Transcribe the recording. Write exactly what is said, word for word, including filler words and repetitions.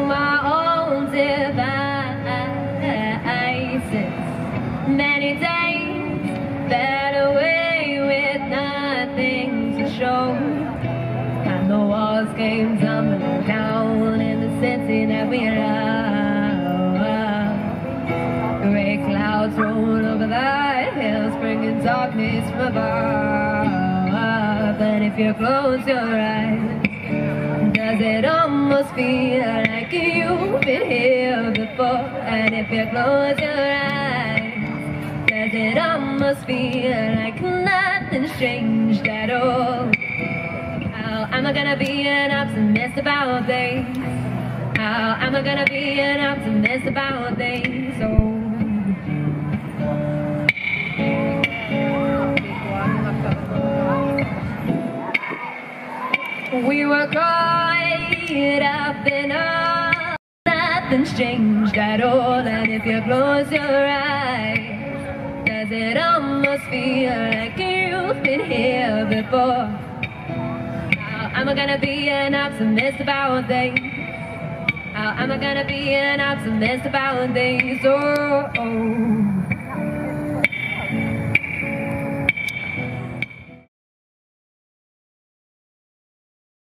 my own devices. Many days fed away with nothing to show, and the walls came tumbling down in the city that we love. Gray clouds roll over the hills, bringing darkness from above. And if you close your eyes, does it almost feel like you've been here before? And if you close your eyes, does it almost feel like nothing's changed at all? How am I gonna be an optimist about things? How am I gonna be an optimist about things? Oh. We were caught up in all, nothing's changed at all. And if you close your eyes, does it almost feel like you've been here before? How am I gonna be an optimist about things? How am I gonna be an optimist about things? Oh, oh.